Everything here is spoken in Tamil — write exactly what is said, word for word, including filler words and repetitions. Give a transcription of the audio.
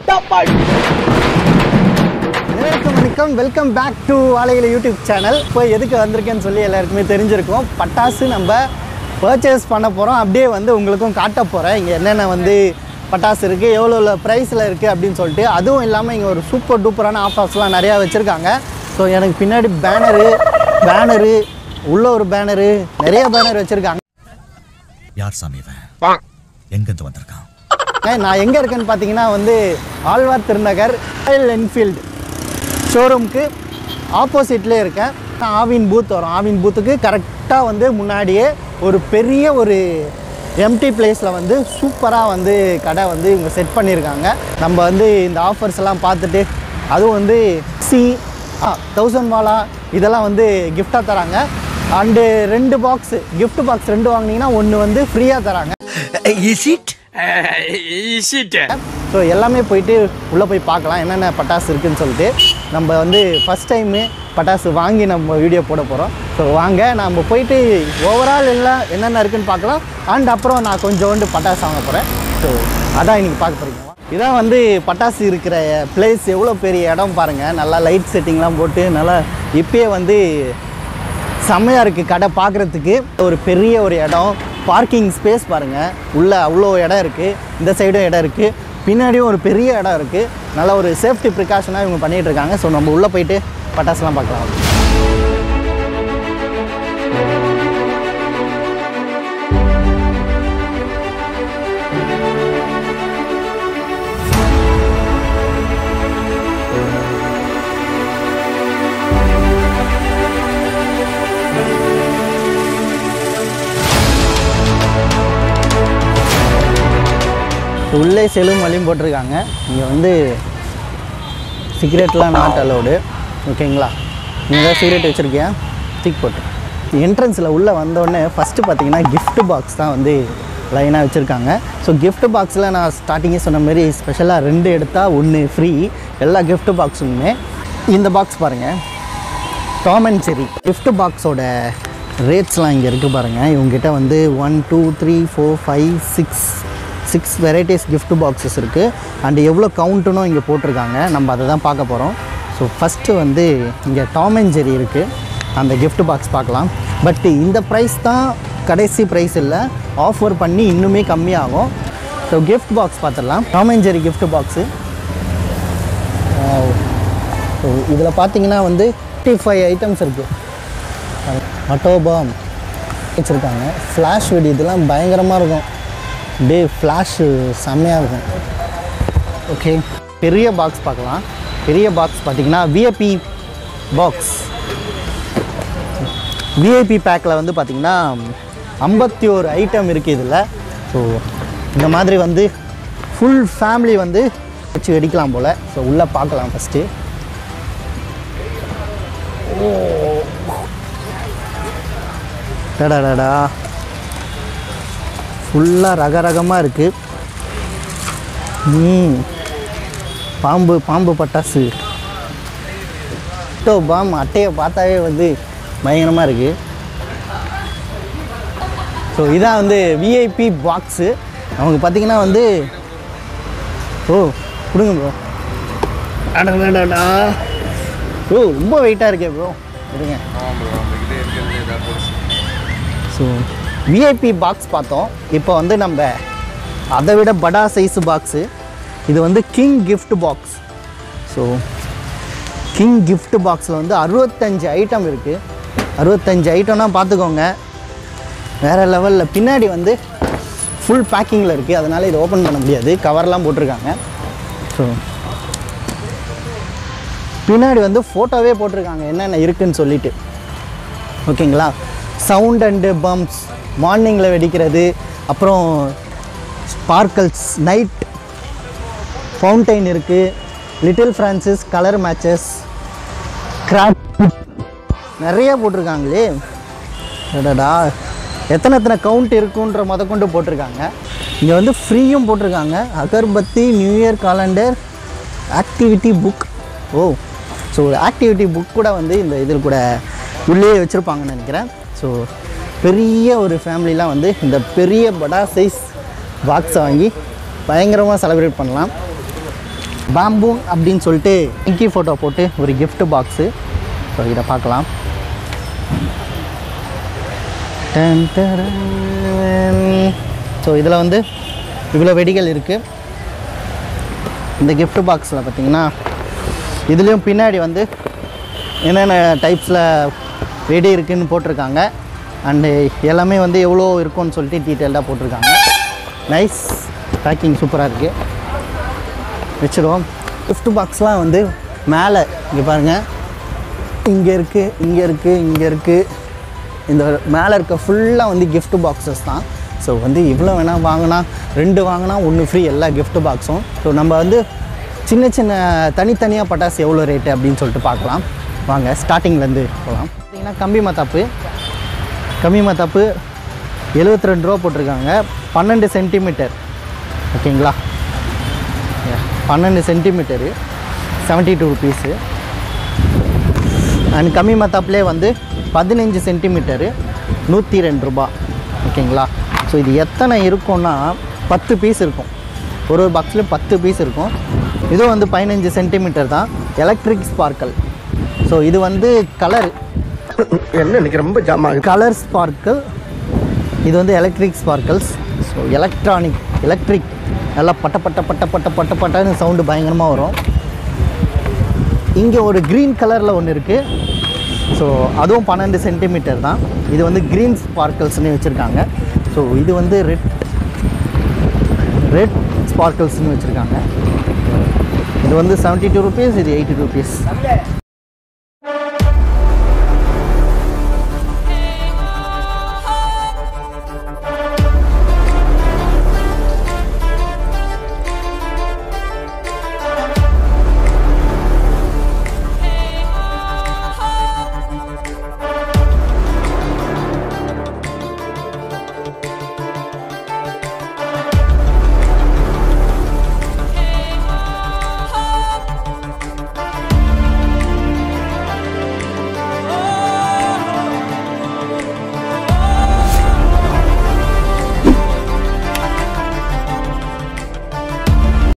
வணக்கம், வெல்கம் பேக் டு வாழையில யூடியூப் சேனல். இப்போ எதுக்கு வந்திருக்கேன்னு சொல்லி எல்லாருக்குமே தெரிஞ்சிருக்கும். பட்டாசு நம்ம பர்ச்சேஸ் பண்ண போகிறோம். அப்படியே வந்து உங்களுக்கும் காட்ட போகிறேன் இங்கே என்னென்ன வந்து பட்டாசு இருக்குது, எவ்வளோ ப்ரைஸில் இருக்குது அப்படின்னு சொல்லிட்டு. அதுவும் இல்லாமல் இங்கே ஒரு சூப்பர் டூப்பரான ஆஃபர்ஸ்லாம் நிறையா வச்சுருக்காங்க. ஸோ எனக்கு பின்னாடி பேனரு பேனரு உள்ள ஒரு பேனரு நிறைய பேனர் வச்சுருக்காங்க. யார் சாமி எங்கேருந்து வந்திருக்கான்? நான் எங்கே இருக்கேன்னு பார்த்தீங்கன்னா வந்து ஆழ்வார் திருநகர் ராயல் என்ஃபீல்டு ஷோரூமுக்கு ஆப்போசிட்லேயே இருக்கேன். ஆவின் பூத் வரும். ஆவின் பூத்துக்கு கரெக்டாக வந்து முன்னாடியே ஒரு பெரிய ஒரு எம்டி பிளேஸில் வந்து சூப்பராக வந்து கடை வந்து இவங்க செட் பண்ணியிருக்காங்க. நம்ம வந்து இந்த ஆஃபர்ஸ் எல்லாம் பார்த்துட்டு அதுவும் வந்து சி ஆ தௌசண்ட் வாலா இதெல்லாம் வந்து கிஃப்டாக தராங்க. அண்டு ரெண்டு பாக்ஸு கிஃப்ட் பாக்ஸ் ரெண்டு வாங்கினீங்கன்னா ஒன்று வந்து ஃப்ரீயாக தராங்க. ஸோ எல்லாமே போயிட்டு உள்ளே போய் பார்க்கலாம் என்னென்ன பட்டாசு இருக்குதுன்னு சொல்லிட்டு. நம்ம வந்து ஃபஸ்ட் டைமு பட்டாசு வாங்கி நம்ம வீடியோ போட போகிறோம். ஸோ வாங்க நம்ம போயிட்டு ஓவரால் எல்லாம் என்னென்ன இருக்குதுன்னு பார்க்கலாம். அண்ட் அப்புறம் நான் கொஞ்சோண்டு பட்டாசு வாங்க போகிறேன். ஸோ அதான் இன்றைக்கி பார்க்க போகிறீங்க. இதான் வந்து பட்டாசு இருக்கிற பிளேஸ். எவ்வளோ பெரிய இடம் பாருங்கள். நல்லா லைட் செட்டிங்லாம் போட்டு நல்லா இப்போயே வந்து செம்மையாக இருக்குது கடை பார்க்குறதுக்கு. ஒரு பெரிய ஒரு இடம், பார்க்கிங் ஸ்பேஸ் பாருங்கள். உள்ளே அவ்வளோ இடம் இருக்குது. இந்த சைடும் இடம் இருக்குது, பின்னாடியும் ஒரு பெரிய இடம் இருக்குது. நல்ல ஒரு சேஃப்டி ப்ரிகாஷனாக இவங்க பண்ணிகிட்டு இருக்காங்க. ஸோ நம்ம உள்ளே போயிட்டு பட்டாசுலாம் பார்க்கலாம். உள்ளே செலும் வழியும் போட்டிருக்காங்க. இங்கே வந்து சிகரெட்லாம் நாட் அலோடு. ஓகேங்களா? நீங்கள் தான் சிகரெட் வச்சுருக்கியா தூக்கி போட்டு. என்ட்ரன்ஸில் உள்ளே வந்தோடனே ஃபஸ்ட்டு பார்த்தீங்கன்னா கிஃப்ட் பாக்ஸ் தான் வந்து லைனாக வச்சுருக்காங்க. ஸோ கிஃப்ட் பாக்ஸில் நான் ஸ்டார்டிங்கே சொன்ன மாதிரி ஸ்பெஷலாக ரெண்டு எடுத்தால் ஒன்று ஃப்ரீ. எல்லா கிஃப்ட் பாக்ஸுமே இந்த பாக்ஸ் பாருங்கள், டாம் அண்ட் ஜெர்ரி கிஃப்ட் பாக்ஸோட ரேட்ஸ்லாம் இங்கே இருக்குது பாருங்கள். இவங்ககிட்ட வந்து one two three four five six six varieties gift boxes இருக்குது. அண்ட் எவ்வளோ கவுண்ட்டுன்னு இங்கே போட்டிருக்காங்க. நம்ம அதை தான் பார்க்க போகிறோம். ஸோ ஃபஸ்ட்டு வந்து இங்கே டாம் அண்ட் ஜெர்ரி இருக்குது. அந்த கிஃப்ட் பாக்ஸ் பார்க்கலாம். பட் இந்த ப்ரைஸ் தான் கடைசி ப்ரைஸ் இல்லை, ஆஃபர் பண்ணி இன்னுமே கம்மியாகும். ஸோ கிஃப்ட் பாக்ஸ் பார்த்துடலாம். Tom and Jerry gift box. So இதில் பார்த்தீங்கன்னா வந்து ஃபிஃப்டி ஃபைவ் ஐட்டம்ஸ் இருக்குது. அட்டோபாம் வச்சுருக்காங்க. ஃப்ளாஷ் வெடி இதெல்லாம் பயங்கரமாக இருக்கும். டே ஃப்ளாஷு செம்மையாக இருக்கும். ஓகே, பெரிய பாக்ஸ் பார்க்கலாம். பெரிய பாக்ஸ் பார்த்திங்கன்னா விஐபி பாக்ஸ். விஐபி பேக்கில் வந்து பார்த்திங்கன்னா ஐம்பத்தி ஒரு ஐட்டம் இருக்குது இதில். ஸோ இந்த மாதிரி வந்து ஃபுல் ஃபேமிலி வந்து வச்சு வெடிக்கலாம் போல். ஸோ உள்ளே பார்க்கலாம் ஃபஸ்ட்டு. ஓ டடாடா, ஃபுல்லாக ரக ரகமாக இருக்குது. ம் பாம்பு பாம்பு பட்டாசு டோ பாம் அட்டையை பார்த்தாவே வந்து பயங்கரமாக இருக்குது. ஸோ இதான் வந்து விஐபி பாக்ஸு. அவங்க பார்த்திங்கன்னா வந்து ஓ கொடுங்க ப்ரோ. அடடா ப்ரோ ரொம்ப வெயிட்டாக இருக்கே ப்ரோ. இருங்க. ஸோ விஐபி பாக்ஸ் பார்த்தோம். இப்போ வந்து நம்ம அதை விட படா சைஸு பாக்ஸு. இது வந்து king gift box. So king gift பாக்ஸில் வந்து அறுபத்தஞ்சு ஐட்டம் இருக்குது. அறுபத்தஞ்சு ஐட்டம்னா பார்த்துக்கோங்க, வேறு லெவலில். பின்னாடி வந்து ஃபுல் பேக்கிங்கில் இருக்குது, அதனால் இதை ஓப்பன் பண்ண முடியாது. கவர்லாம் போட்டிருக்காங்க. ஸோ பின்னாடி வந்து ஃபோட்டோவே போட்டிருக்காங்க என்னென்ன இருக்குதுன்னு சொல்லிட்டு. ஓகேங்களா? சவுண்ட் அண்டு பம்ப்ஸ், மார்னிங்கில் வெடிக்கிறது, அப்புறம் ஸ்பார்க்கல்ஸ், நைட் ஃபவுண்டைன் இருக்குது, லிட்டில் ஃப்ரான்சிஸ், கலர் மேட்சஸ், கிராப் நிறையா போட்டிருக்காங்களே. அடடா எத்தனை எத்தனை கவுண்ட் இருக்குன்ற முத கொண்டு போட்டிருக்காங்க. இங்கே வந்து ஃப்ரீயும் போட்டிருக்காங்க. Agarbatti, new year calendar, activity book. Oh so activity book கூட வந்து இந்த இதில் கூட உள்ளே வச்சுருப்பாங்கன்னு நினைக்கிறேன். ஸோ பெரிய ஒரு ஃபேமிலிலாம் வந்து இந்த பெரிய படா சைஸ் பாக்ஸை வாங்கி பயங்கரமாக செலிப்ரேட் பண்ணலாம். பேம்பூன் அப்படின்னு சொல்லிட்டு இங்கி ஃபோட்டோ போட்டு ஒரு gift பாக்ஸு. ஸோ இதை பார்க்கலாம். ஸோ இதில் வந்து இவ்வளோ வெடிகள் இருக்குது. இந்த gift பாக்ஸில் பார்த்திங்கன்னா இதுலேயும் பின்னாடி வந்து என்னென்ன டைப்ஸில் வெடி இருக்குதுன்னு போட்டிருக்காங்க. அண்டு எல்லாமே வந்து எவ்வளோ இருக்கும்னு சொல்லிட்டு டீட்டெயில்டாக போட்டிருக்காங்க. நைஸ் பேக்கிங் சூப்பராக இருக்குது. வச்சுருவோம். gift பாக்ஸ்லாம் வந்து மேலே இங்கே பாருங்கள், இங்கே இருக்குது, இங்கே இருக்குது, இங்கே இருக்குது. இந்த மேலே இருக்க ஃபுல்லாக வந்து gift பாக்ஸஸ் தான். ஸோ வந்து இவ்வளோ வேணால் வாங்கினா ரெண்டு வாங்கினா ஒன்று ஃப்ரீ எல்லா gift பாக்ஸும். ஸோ நம்ம வந்து சின்ன சின்ன தனித்தனியாக பட்டாசு எவ்வளோ ரேட்டு அப்படின்னு சொல்லிட்டு பார்க்கலாம். வாங்க ஸ்டார்டிங்லேருந்து போகலாம். பார்த்திங்கன்னா கம்பி மத்தாப்பு கம்பி மத்தாப்பு எழுபத்தி ரெண்டு ரூபா போட்டிருக்காங்க. பன்னெண்டு சென்டிமீட்டர் ஓகேங்களா, பன்னெண்டு centimetre seventy two rupees. And கம்மி மத்தாப்புலே வந்து பதினஞ்சு சென்டிமீட்டரு நூற்றி ரெண்டு ரூபா ஓகேங்களா. ஸோ இது எத்தனை இருக்கும்னா பத்து பீஸ் இருக்கும். ஒரு ஒரு பாக்ஸ்லேயும் பத்து பீஸ் இருக்கும். இதுவும் வந்து பதினஞ்சு சென்டிமீட்டர் தான். Electric sparkle. ஸோ இது வந்து கலர் என்ன எனக்கு ரொம்ப ஜாமா கலர் ஸ்பார்க்கல். இது வந்து electric sparkles. So electronic electric நல்லா பட்ட பட்ட பட்ட பட்ட பட்ட பட்டன்னு சவுண்டு பயங்கரமாக வரும். இங்கே ஒரு க்ரீன் கலரில் ஒன்று இருக்குது. ஸோ அதுவும் பன்னெண்டு சென்டிமீட்டர் தான். இது வந்து க்ரீன் ஸ்பார்க்கல்ஸ்னு வச்சுருக்காங்க. ஸோ இது வந்து ரெட் ரெட் ஸ்பார்க்கல்ஸ்னு வச்சுருக்காங்க. இது வந்து செவன்ட்டி டூ ருபீஸ், இது எயிட்டி ருபீஸ்.